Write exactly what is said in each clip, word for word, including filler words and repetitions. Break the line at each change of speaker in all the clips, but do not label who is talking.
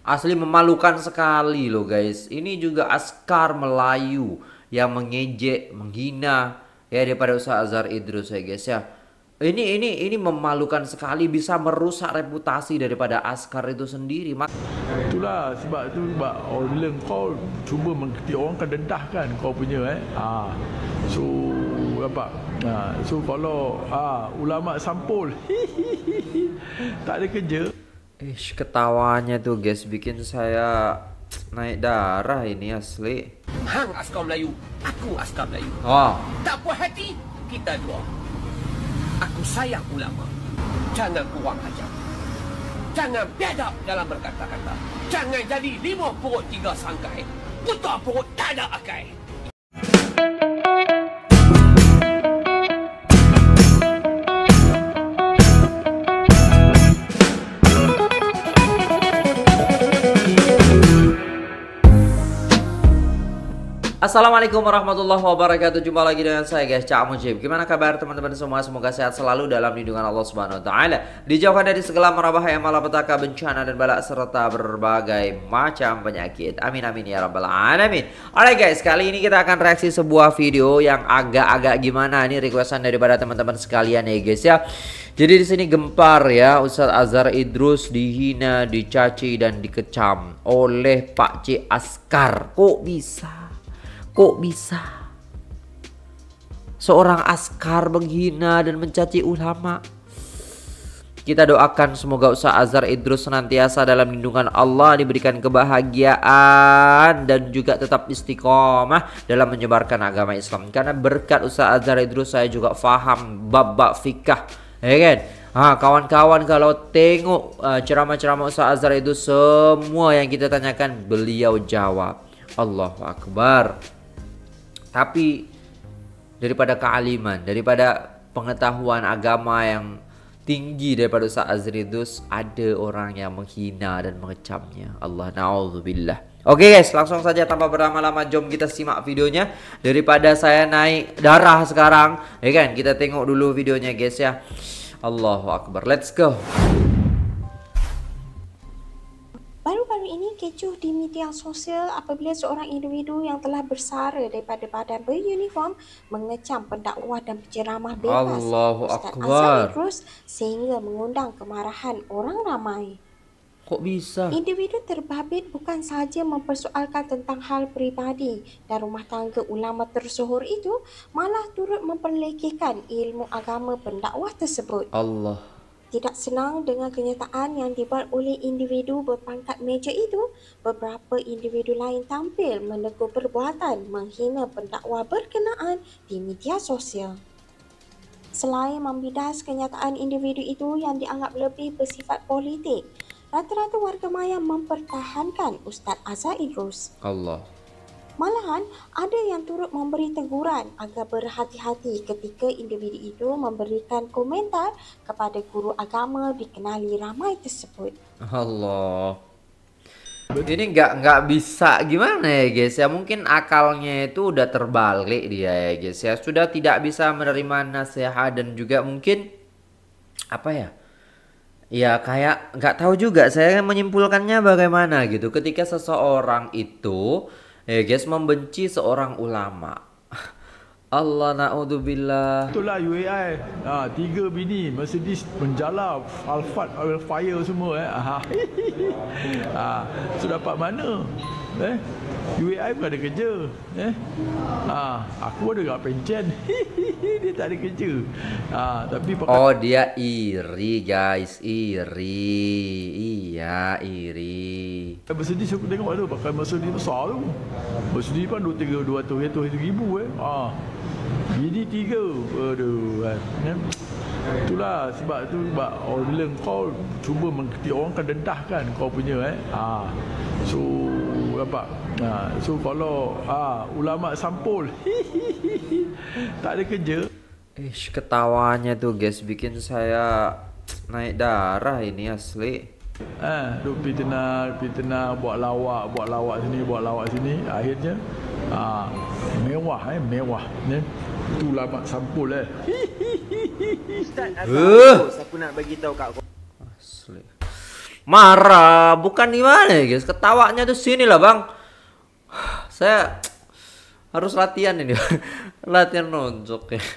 Asli memalukan sekali loh guys. Ini juga askar Melayu yang mengejek, menghina ya daripada Ustaz Azhar Idrus ya guys ya. Ini ini ini memalukan sekali, bisa merusak reputasi daripada askar itu sendiri. Mak
Itulah sebab tu sebab oh, bila kau cuba mengkritik orang kan dedahkan kau punya eh. Ha. So apa? Ha. So kalau ha, ulama sampul tak ada kerja.
Ish, ketawanya tuh guys bikin saya naik darah ini asli.
Hang askar Melayu, aku askar Melayu.
Oh.
Tak puas hati, kita dua. Aku sayang ulama. Jangan kurang ajar. Jangan biadab dalam berkata-kata. Jangan jadi lima perut tiga sangkai. Buta perut tak ada akai.
Assalamualaikum warahmatullahi wabarakatuh. Jumpa lagi dengan saya guys, Cak Mujib. Gimana kabar teman-teman semua? Semoga sehat selalu dalam lindungan Allah Subhanahu wa taala. Dijauhkan dari segala mara bahaya, malapetaka, bencana dan bala serta berbagai macam penyakit. Amin amin ya rabbal alamin. Alright guys, kali ini kita akan reaksi sebuah video yang agak-agak gimana. Ini requestan daripada teman-teman sekalian ya guys ya. Jadi di sini gempar ya, Ustaz Azhar Idrus dihina, dicaci dan dikecam oleh Pak C Askar. Kok bisa? Kok bisa seorang askar menghina dan mencaci ulama? Kita doakan semoga Ustaz Azhar Idrus senantiasa dalam lindungan Allah, diberikan kebahagiaan dan juga tetap istiqomah dalam menyebarkan agama Islam. Karena berkat Ustaz Azhar Idrus saya juga faham bab-bab fikah, ya kan? Ha, kawan-kawan kalau tengok uh, ceramah-ceramah Ustaz Azhar itu, semua yang kita tanyakan beliau jawab. Allahu Akbar. Tapi daripada kealiman, daripada pengetahuan agama yang tinggi daripada Ustaz Azhar Idrus, ada orang yang menghina dan mengecamnya. Allah na'udzubillah. Oke guys, langsung saja tanpa berlama-lama jom kita simak videonya. Daripada saya naik darah sekarang, ya kan, kita tengok dulu videonya guys ya. Allahu Akbar, let's go.
Baru-baru ini kecoh di media sosial apabila seorang individu yang telah bersara daripada badan beruniform mengecam pendakwah dan penceramah bebas
Allahu
Ustaz
Akbar.
Azhar Idrus sehingga mengundang kemarahan orang ramai.
Kok bisa?
Individu terbabit bukan sahaja mempersoalkan tentang hal peribadi dan rumah tangga ulama tersohor itu, malah turut memperlekehkan ilmu agama pendakwah tersebut.
Allah.
Tidak senang dengan kenyataan yang dibuat oleh individu berpangkat meja itu, beberapa individu lain tampil menegur perbuatan menghina pendakwah berkenaan di media sosial. Selain membidas kenyataan individu itu yang dianggap lebih bersifat politik, rata-rata warga maya mempertahankan Ustaz Azhar Idrus.
Allah.
Malahan, ada yang turut memberi teguran agar berhati-hati ketika individu itu memberikan komentar kepada guru agama dikenali ramai tersebut.
Allah. Ini nggak nggak bisa gimana ya guys ya, mungkin akalnya itu udah terbalik dia ya guys ya, sudah tidak bisa menerima nasihat dan juga mungkin apa ya, ya kayak nggak tahu juga saya menyimpulkannya bagaimana gitu ketika seseorang itu ya guys membenci seorang ulama. Allah na'udzubillah.
Itulah U A I. Ha, tiga bini Mercedes menjala Alphard oil fire semua eh. Ha. Ha, so dapat mana? Eh? U A I pun ada kerja. Eh? Ha, aku ada kat pencen. Dia tak ada kerja. Ha, tapi pakai...
Oh dia iri guys, iri. Iya iri.
Mercedes aku tengok tu pakai Mercedes besar tu. Mercedes pun dua tiga dua ratus ribu eh. Ha. Bini tiga. Aduh kan. Itulah sebab tu sebab oh, bila kau cuba mengkritik orang kan dedahkan kau punya eh. Ha. So apa? Ha. So kalau ha, ulama sampul tak ada kerja.
Ish, ketawanya tuh guys bikin saya naik darah ini asli.
Ah, duk fitnah, fitnah, buat lawak, buat lawak sini, buat lawak sini, akhirnya ah, mewah eh, mewah ni. Tu lama sampul eh.
Ustaz Azhar Idrus, aku nak bagi tahu kat kau.
Asli. Marah, bukan gimana ya guys. Ketawanya tuh sini lah bang. Saya harus latihan ini. Latihan nonjok ya.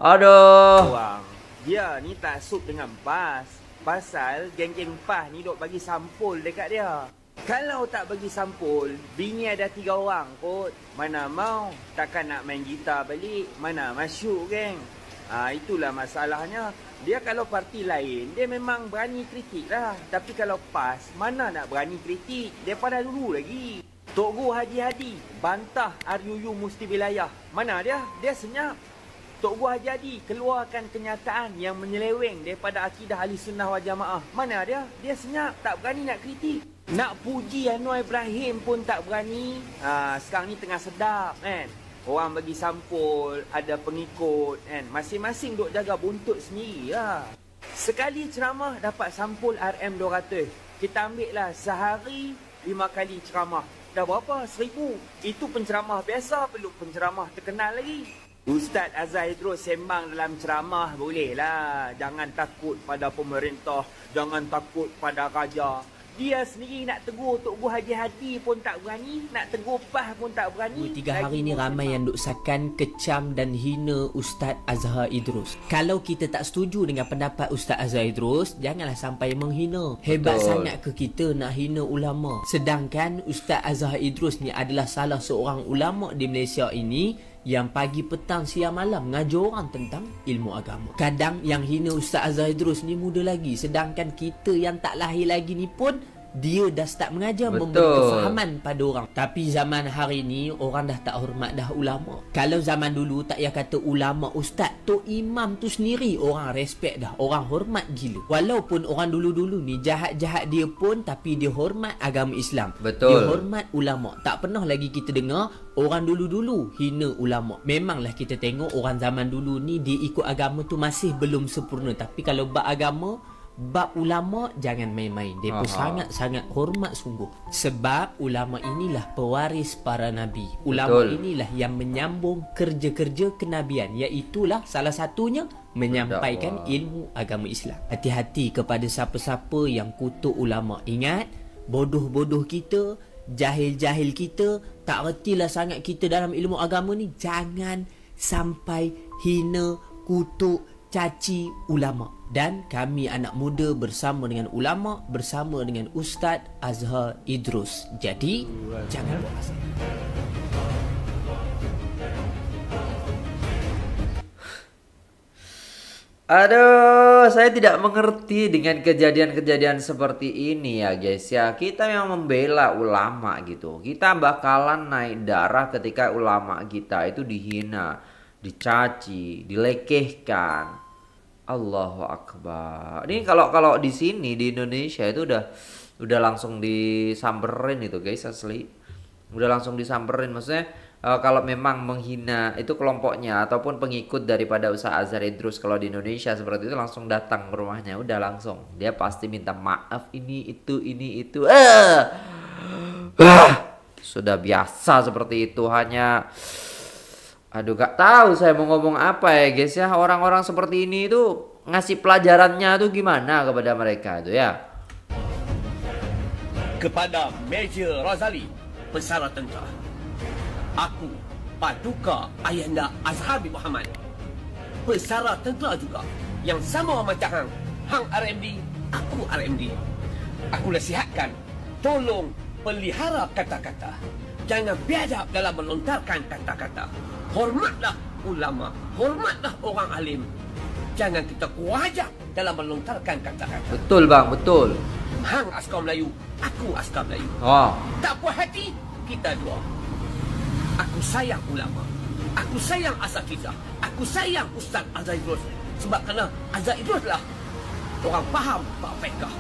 Aduh.
Wang, dia ni tak sup dengan PAS. Pasal geng-geng PAS ni dok bagi sampul dekat dia. Kalau tak bagi sampul, bini ada tiga orang kot. Mana mau, takkan nak main gitar balik. Mana masuk geng. Ah, itulah masalahnya. Dia kalau parti lain, dia memang berani kritik lah. Tapi kalau PAS, mana nak berani kritik? Daripada dulu lagi. Tok Guru Haji Hadi bantah R U U Musti Wilayah. Mana dia? Dia senyap. Tok Guru Haji Hadi keluarkan kenyataan yang menyeleweng daripada akidah Ahli Sunnah wal Jamaah. Mana dia? Dia senyap. Tak berani nak kritik. Nak puji Anwar Ibrahim pun tak berani. Ha, sekarang ni tengah sedap kan. Orang bagi sampul, ada pengikut kan. Masing-masing duk jaga buntut sendiri lah. Sekali ceramah dapat sampul R M dua ratus. Kita ambil lah sehari lima kali ceramah. Dah berapa? Seribu. Itu penceramah biasa, perlu penceramah terkenal lagi. Ustaz Azhar Idrus sembang dalam ceramah boleh lah. Jangan takut pada pemerintah. Jangan takut pada raja. Dia sendiri nak tegur Tok Guru Haji Hadi pun tak berani. Nak tegur PAS pun tak berani.
Tiga hari ni ramai yang duk sakan, kecam dan hina Ustaz Azhar Idrus. Kalau kita tak setuju dengan pendapat Ustaz Azhar Idrus, janganlah sampai menghina. Hebat Betul. sangat ke kita nak hina ulama? Sedangkan Ustaz Azhar Idrus ni adalah salah seorang ulama di Malaysia ini yang pagi, petang, siang, malam ngajar orang tentang ilmu agama. Kadang yang hina Ustaz Azhar Idrus ni muda lagi. Sedangkan kita yang tak lahir lagi ni pun dia dah start mengajar, Betul. memberi kefahaman pada orang. Tapi zaman hari ni orang dah tak hormat dah ulama. Kalau zaman dulu tak payah kata ulama, ustaz, tok imam tu sendiri orang respect dah, orang hormat gila. Walaupun orang dulu-dulu ni jahat-jahat dia pun, tapi dia hormat agama Islam.
Betul.
Dia hormat ulama. Tak pernah lagi kita dengar orang dulu-dulu hina ulama. Memanglah kita tengok orang zaman dulu ni dia ikut agama tu masih belum sempurna. Tapi kalau bab agama, bab ulama jangan main-main. Mereka sangat-sangat hormat sungguh. Sebab ulama inilah pewaris para nabi. Ulama Betul. inilah yang menyambung kerja-kerja kenabian. Iaitulah salah satunya menyampaikan Dakwah. ilmu agama Islam. Hati-hati kepada siapa-siapa yang kutuk ulama. Ingat, bodoh-bodoh kita, jahil-jahil kita, tak retilah sangat kita dalam ilmu agama ni, jangan sampai hina, kutuk, caci ulama. Dan kami anak muda bersama dengan ulama, bersama dengan Ustaz Azhar Idrus. Jadi uh, jangan buat asal.
Aduh, saya tidak mengerti dengan kejadian-kejadian seperti ini ya guys ya. Kita yang membela ulama gitu. Kita bakalan naik darah ketika ulama kita itu dihina, dicaci, dilekehkan. Allahu Akbar. Ini kalau kalau di sini di Indonesia itu udah udah langsung disamperin itu guys, asli. Udah langsung disamperin, maksudnya uh, kalau memang menghina itu kelompoknya ataupun pengikut daripada Ustaz Azhar Idrus, kalau di Indonesia seperti itu langsung datang ke rumahnya, udah langsung. Dia pasti minta maaf ini itu ini itu. Uh! Uh! Sudah biasa seperti itu, hanya aduh gak tahu saya mau ngomong apa ya guys ya. Orang-orang seperti ini itu ngasih pelajarannya tuh gimana kepada mereka itu ya.
Kepada Major Razali, pesara tentera, aku Paduka Ayahanda Azhar bin Muhammad, pesara tentera juga yang sama macam hang. Hang R M D, aku R M D. Aku nasihatkan, tolong pelihara kata-kata. Jangan biadab dalam melontarkan kata-kata. Hormatlah ulama, hormatlah orang alim. Jangan kita kuajak dalam melontarkan kata-kata.
Betul bang, betul.
Hang askar Melayu, aku askar Melayu.
Oh.
Tak puas hati, kita dua. Aku sayang ulama, aku sayang asatizah, aku sayang Ustaz Azhar Idrus. Sebab kerana Azhar Idrus lah orang faham bab fiqh.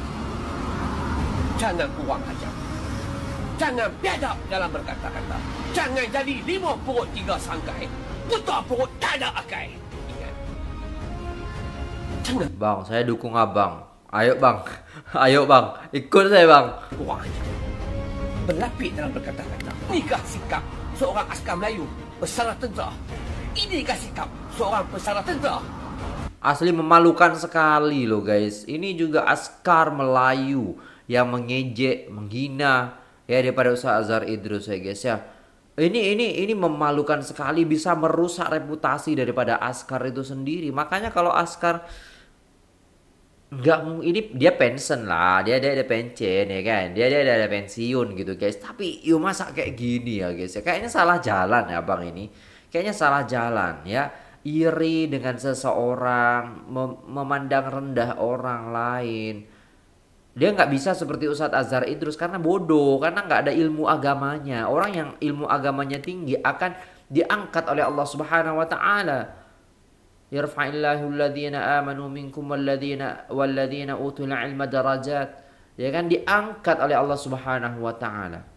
Jangan kurang ajar. Jangan biadab dalam berkata-kata. Jangan jadi lima perut tiga sangkai. Buta perut tak ada akai. Ingat. Jangan.
Bang, saya dukung abang. Ayo bang. Ayo bang. Ikut saya bang.
Kurang ajar. Berlapik dalam berkata-kata. Inikah sikap seorang askar Melayu, pesara tentera. Inikah sikap seorang pesara tentera.
Asli memalukan sekali loh guys. Ini juga askar Melayu yang mengejek, menghina ya daripada Ustaz Azhar Idrus ya guys ya. Ini ini ini memalukan sekali, bisa merusak reputasi daripada askar itu sendiri. Makanya kalau askar nggak, ini dia pensiun lah, dia dia ada pensiun ya kan, dia dia ada pensiun gitu guys. Tapi yo masa kayak gini ya guys ya, kayaknya salah jalan ya bang ini, kayaknya salah jalan ya. Iri dengan seseorang, mem memandang rendah orang lain. Dia nggak bisa seperti Ustadz Azhar Idrus karena bodoh, karena nggak ada ilmu agamanya. Orang yang ilmu agamanya tinggi akan diangkat oleh Allah Subhanahu Wa Taala. Yarfa'illahu alladhina amanu minkum walladhina walladhina utul ilma darajat. Ya kan, diangkat oleh Allah Subhanahu Wa Taala.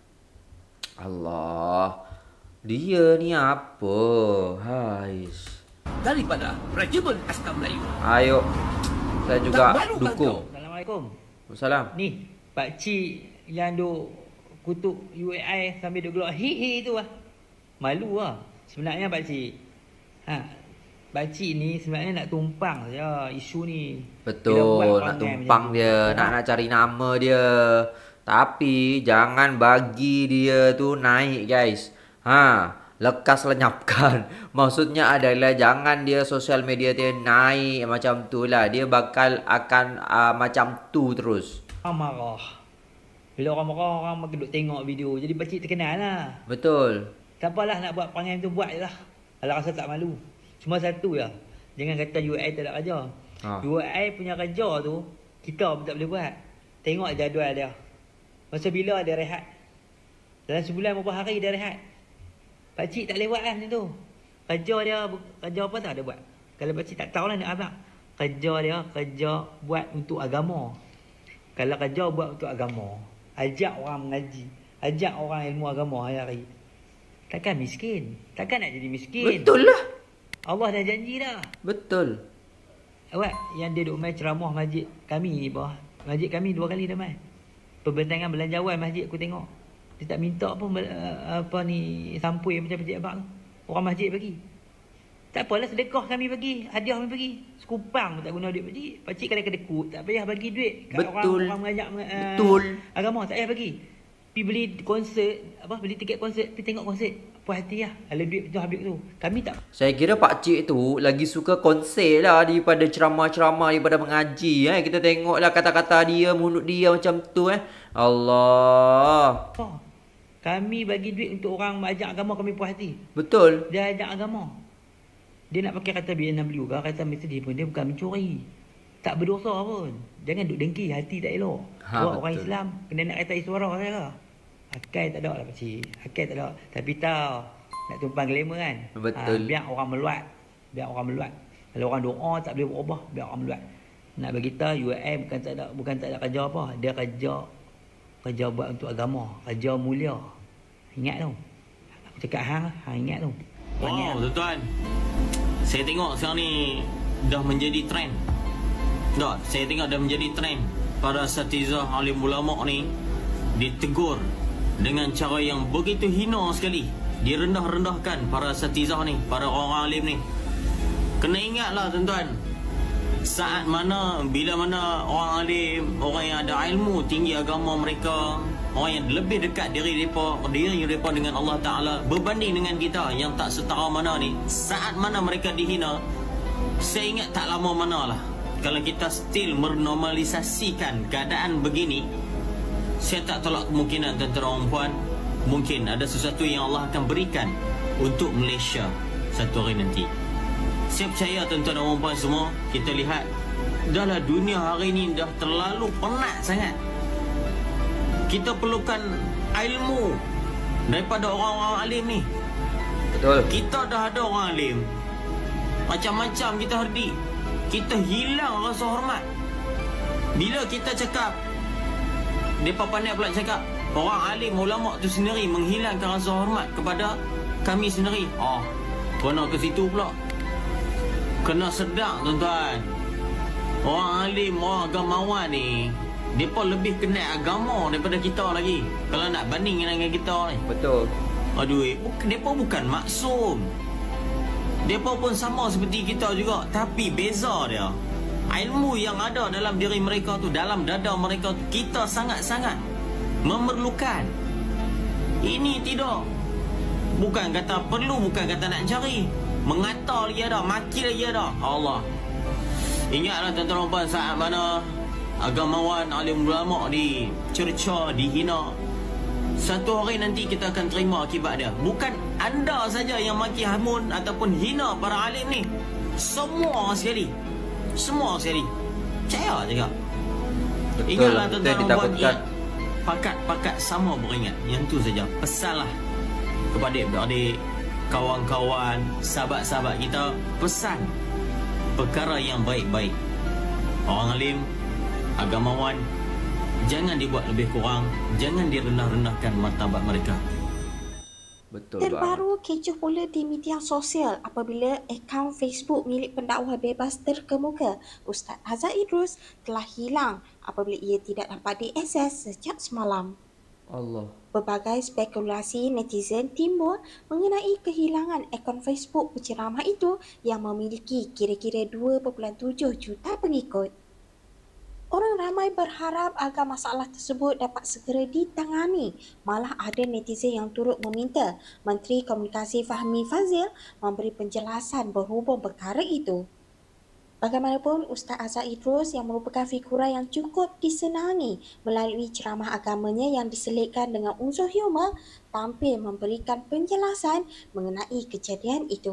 Allah, dia ni apa? Hais.
Daripada Regimen Askar Melayu.
Ayo, saya juga
Tak malu kan
dukung.
Assalamualaikum.
Wassalam.
Ni, pakcik yang duk kutuk U A I sambil duk gelak hi hi tu lah. Malu lah. Sebenarnya pakcik. Ha, pakcik ni sebenarnya nak tumpang saja isu ni.
Betul, nak tumpang dia, nak nak cari nama dia. Tapi jangan bagi dia tu naik guys. Ha, lekas lenyapkan. Maksudnya adalah jangan dia sosial media dia naik macam tu lah. Dia bakal akan uh, macam tu terus.
Orang marah. Bila orang marah, orang makin duk tengok video. Jadi pakcik terkenal lah.
Betul.
Tak apalah nak buat perangai tu, buat je lah. Kalau rasa tak malu. Cuma satu lah. Jangan kata U A I tak ada kerja.
Ha.
U A I punya kerja tu, kita pun tak boleh buat. Tengok jadual dia. Masa bila dia rehat. Dalam sebulan berapa hari dia rehat. Pakcik tak lewat kan tu. Kerja dia, kerja apa tak ada buat. Kalau pakcik tak tahu lah nak abang. Kerja dia, kerja buat untuk agama. Kalau kerja buat untuk agama, ajak orang mengaji, ajak orang ilmu agama hari-hari. Takkan miskin. Takkan nak jadi miskin.
Betul lah.
Allah dah janji dah.
Betul.
Awak yang dia duk main ceramah masjid kami ni bawah. Masjid kami dua kali dah main. Pembentangan belanjawan masjid aku tengok. Dia tak minta pun apa ni sampul macam pakcik abang tu. Orang masjid bagi. Tak apalah, sedekah kami bagi, hadiah kami bagi. Sekupang pun tak guna duit pakcik. Pakcik kalau kedekut tak payah bagi duit kat
Betul.
orang orang mengajak uh,
Betul.
agama, tak payah bagi. Pi beli konsert, apa beli tiket konsert, pi tengok konsert. Puas hati lah. Kalau duit tu habis tu. Kami tak.
Saya kira pakcik tu lagi suka konser lah daripada ceramah-ceramah, daripada mengaji. Eh. Kita tengoklah kata-kata dia, mulut dia macam tu. Eh. Allah.
Oh, kami bagi duit untuk orang ajak agama, kami puas hati.
Betul.
Dia ajak agama. Dia nak pakai kata B N W ke, kata Mercedes pun, dia bukan mencuri. Tak berdosa pun. Jangan duk dengki, hati tak elok.
Ha,
Buat orang
betul.
Islam, kena nak kata suara saya lah. Akai tak ada lah pakcik. Akai tak ada. Tapi tahu, nak tumpang glamour kan.
Betul.
Ha, biar orang meluat. Biar orang meluat. Kalau orang doa tak boleh berubah, biar orang meluat. Nak bagi tahu U A I bukan tak ada bukan tak ada kerja apa. Dia kerja kerja buat untuk agama, kerja mulia. Ingat tu. Aku cakap hang, hang ingat tu.
Wow, tuan-tuan. Saya tengok sekarang ni dah menjadi trend. Tak, saya tengok dah menjadi trend. Para asatizah alim ulama ni ditegur dengan cara yang begitu hina sekali. Direndah-rendahkan para asatizah ni, para orang alim ni. Kena ingatlah tuan-tuan, saat mana, bila mana orang alim, orang yang ada ilmu tinggi agama mereka, orang yang lebih dekat diri mereka, diri mereka dengan Allah Ta'ala berbanding dengan kita yang tak setara mana ni, saat mana mereka dihina, saya ingat tak lama mana lah, kalau kita still menormalisasikan keadaan begini, saya tak tolak kemungkinan tuan-tuan orang puan, mungkin ada sesuatu yang Allah akan berikan untuk Malaysia satu hari nanti. Saya percaya tuan-tuan dan orang puan semua, kita lihat dahlah dunia hari ni dah terlalu penat sangat. Kita perlukan ilmu daripada orang-orang alim ni.
Betul.
Kita dah ada orang alim, macam-macam kita herdi, kita hilang rasa hormat. Bila kita cakap, mereka pandai pula cakap, orang alim ulama tu sendiri menghilangkan rasa hormat kepada kami sendiri. Oh, kena ke situ pula. Kena sedar tuan-tuan. Orang alim, orang agamawan ni, mereka lebih kenal agama daripada kita lagi. Kalau nak banding dengan kita ni.
Betul.
Aduh, mereka bukan maksum. Mereka pun sama seperti kita juga, tapi beza dia. Ilmu yang ada dalam diri mereka tu, dalam dada mereka tu, kita sangat-sangat memerlukan. Ini tidak. Bukan kata perlu, bukan kata nak cari. Mengata lagi ada, maki lagi ada. Allah. Ingatlah tuan-tuan dan puan, saat mana agamawan, alim ulama dicerca, dihina, satu hari nanti kita akan terima akibat dia. Bukan anda saja yang maki hamun ataupun hina para alim ni. Semua sekali. Semua sekali. Percaya juga.
Betul,
Ingatlah
betul
tuan-tuan dan puan,
ditakutkan.
ingat. Pakat-pakat sama beringat. Yang tu saja. Pesanlah kepada adik-adik, kawan-kawan, sahabat-sahabat kita. Pesan perkara yang baik-baik. Orang alim, agamawan, jangan dibuat lebih kurang, jangan direndah-rendahkan martabat mereka.
Betul
Terbaru kecoh pula di media sosial apabila akaun Facebook milik pendakwah bebas terkemuka Ustaz Azhar Idrus telah hilang apabila ia tidak dapat diakses sejak semalam.
Allah.
Berbagai spekulasi netizen timbul mengenai kehilangan akaun Facebook penceramah itu yang memiliki kira-kira dua perpuluhan tujuh juta pengikut. Orang ramai berharap agar masalah tersebut dapat segera ditangani. Malah ada netizen yang turut meminta Menteri Komunikasi Fahmi Fadzil memberi penjelasan berhubung perkara itu. Bagaimanapun, Ustaz Azhar Idrus yang merupakan figura yang cukup disenangi melalui ceramah agamanya yang diselitkan dengan unsur humor tampil memberikan penjelasan mengenai kejadian itu.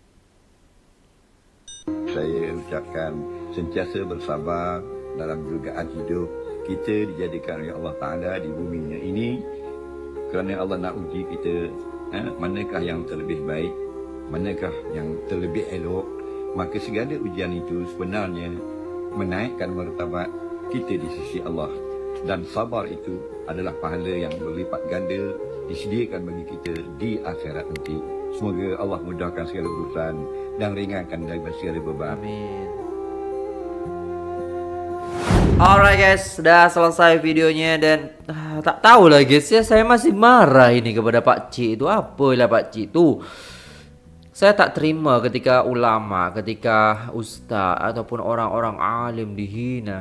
Saya ucapkan sentiasa bersabar dalam dugaan hidup kita dijadikan oleh Allah Ta'ala di buminya ini kerana Allah nak uji kita, eh, manakah yang terlebih baik, manakah yang terlebih elok. Maka segala ujian itu sebenarnya menaikkan martabat kita di sisi Allah, dan sabar itu adalah pahala yang berlipat ganda disediakan bagi kita di akhirat nanti. Semoga Allah mudahkan segala urusan dan ringankan daripada segala beban.
Amin. Alright guys, sudah selesai videonya dan ah, tak tahu lah guys ya, saya masih marah ini kepada Pak Cik itu. Apalah Pak Cik itu. Saya tak terima ketika ulama, ketika ustaz ataupun orang-orang alim dihina.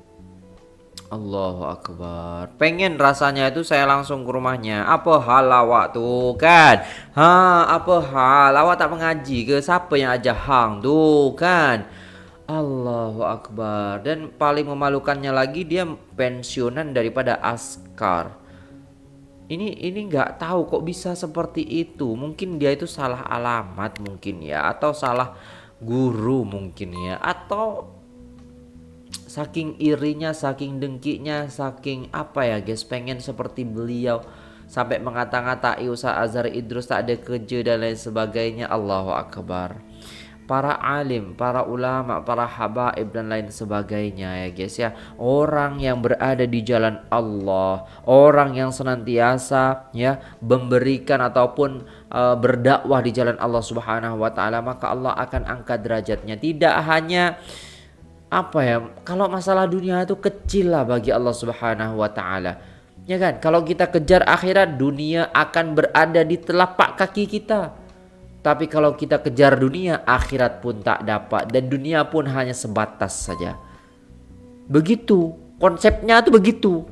Allahu Akbar. Pengen rasanya itu saya langsung ke rumahnya. Apa hal awak tu kan? Ha, apa hal? Awak tak mengaji ke? Siapa yang ajar hang tu kan? Allahu Akbar. Dan paling memalukannya lagi, dia pensiunan daripada askar. Ini ini nggak tahu kok bisa seperti itu. Mungkin dia itu salah alamat mungkin ya, atau salah guru mungkin ya, atau saking irinya, saking dengkinya, saking apa ya guys, pengen seperti beliau sampai mengata-ngatai Ustaz Azhar Idrus tak ada kerja dan lain sebagainya. Allahu Akbar. Para alim, para ulama, para habaib dan lain sebagainya ya guys ya. Orang yang berada di jalan Allah, orang yang senantiasa ya memberikan ataupun uh, berdakwah di jalan Allah Subhanahu wa taala, maka Allah akan angkat derajatnya. Tidak hanya apa ya, kalau masalah dunia itu kecil lah bagi Allah Subhanahu wa taala. Ya kan? Kalau kita kejar akhirat, dunia akan berada di telapak kaki kita. Tapi kalau kita kejar dunia, akhirat pun tak dapat. Dan dunia pun hanya sebatas saja. Begitu. Konsepnya tuh begitu.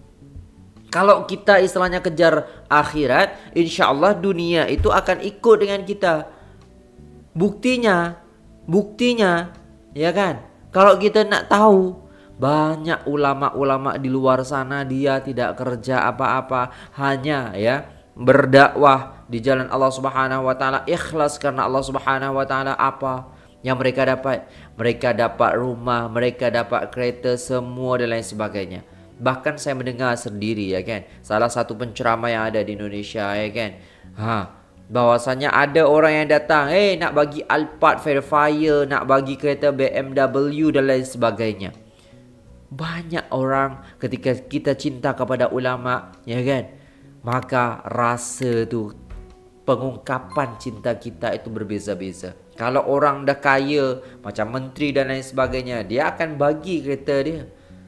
Kalau kita istilahnya kejar akhirat, insya Allah dunia itu akan ikut dengan kita. Buktinya, buktinya, ya kan? Kalau kita nak tahu, banyak ulama-ulama di luar sana dia tidak kerja apa-apa, hanya ya berdakwah di jalan Allah Subhanahu wa taala, ikhlas karena Allah Subhanahu wa taala. Apa yang mereka dapat? Mereka dapat rumah, mereka dapat kereta, semua dan lain sebagainya. Bahkan saya mendengar sendiri ya kan, salah satu penceramah yang ada di Indonesia ya kan, ha, bahwasanya ada orang yang datang, eh hey, nak bagi Alphard Verifier, nak bagi kereta B M W dan lain sebagainya. Banyak orang ketika kita cinta kepada ulama ya kan, maka rasa tu, pengungkapan cinta kita itu berbeza-beza. Kalau orang dah kaya macam menteri dan lain sebagainya, dia akan bagi kereta dia,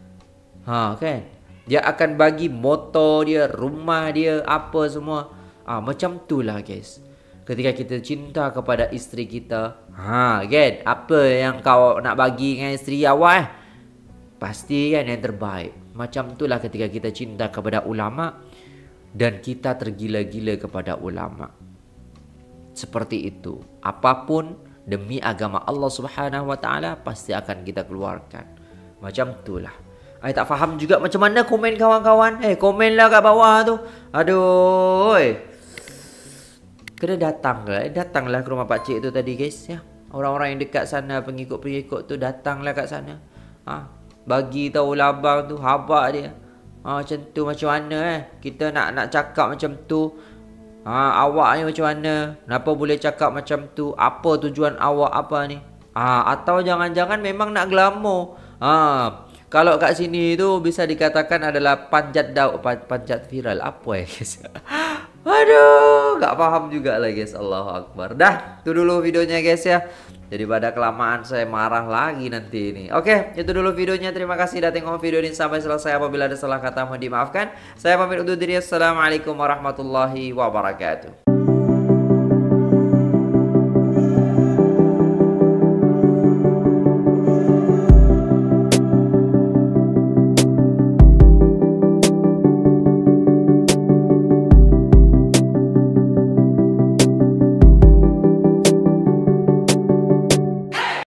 ha kan, dia akan bagi motor dia, rumah dia, apa semua. Ah, macam tu lah guys. Ketika kita cinta kepada isteri kita, ha kan, apa yang kau nak bagi dengan isteri awak eh? Pasti kan yang terbaik. Macam itulah ketika kita cinta kepada ulama dan kita tergila-gila kepada ulama. Seperti itu. Apapun demi agama Allah Subhanahu wa taala pasti akan kita keluarkan. Macam itulah. Saya tak faham juga macam mana komen kawan-kawan. Eh, komenlah kat bawah tu. Aduh. Oi. Kena datang lah. Datanglah ke rumah pakcik tu tadi guys ya. Orang-orang yang dekat sana, pengikut-pengikut tu datanglah kat sana. Ha, bagi tahu labang tu habaq dia. Ha, macam tu macam mana eh? Kita nak nak cakap macam tu. Ha, awak ni macam mana? Kenapa boleh cakap macam tu? Apa tujuan awak apa ni? Ha, atau jangan-jangan memang nak glamour. Ha, kalau kat sini tu bisa dikatakan adalah panjat daun, panjat viral. Apa ya guys? Aduh, gak paham juga lah guys. Allahu Akbar. Dah, itu dulu videonya guys ya. Daripada kelamaan saya marah lagi nanti ini. Oke, itu dulu videonya. Terima kasih sudah tengok video ini sampai selesai. Apabila ada salah kata mohon dimaafkan. Saya pamit undur diri. Assalamualaikum warahmatullahi wabarakatuh.